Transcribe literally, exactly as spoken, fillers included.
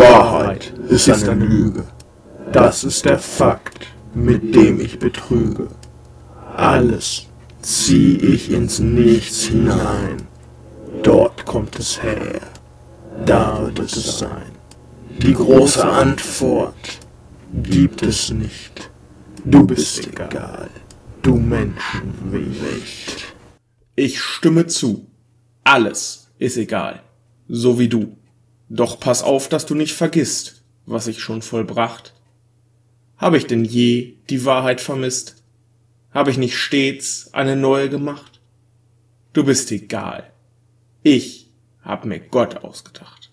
Wahrheit ist eine Lüge. Das ist der Fakt, mit dem ich betrüge. Alles zieh ich ins Nichts hinein. Dort kommt es her, da wird es sein. Die große Antwort gibt es nicht. Du bist egal, du Menschenwicht. Ich stimme zu. Alles ist egal, so wie du. Doch pass auf, dass du nicht vergisst, was ich schon vollbracht. Hab ich denn je die Wahrheit vermisst? Hab ich nicht stets eine neue gemacht? Du bist egal. Ich hab mir Gott ausgedacht.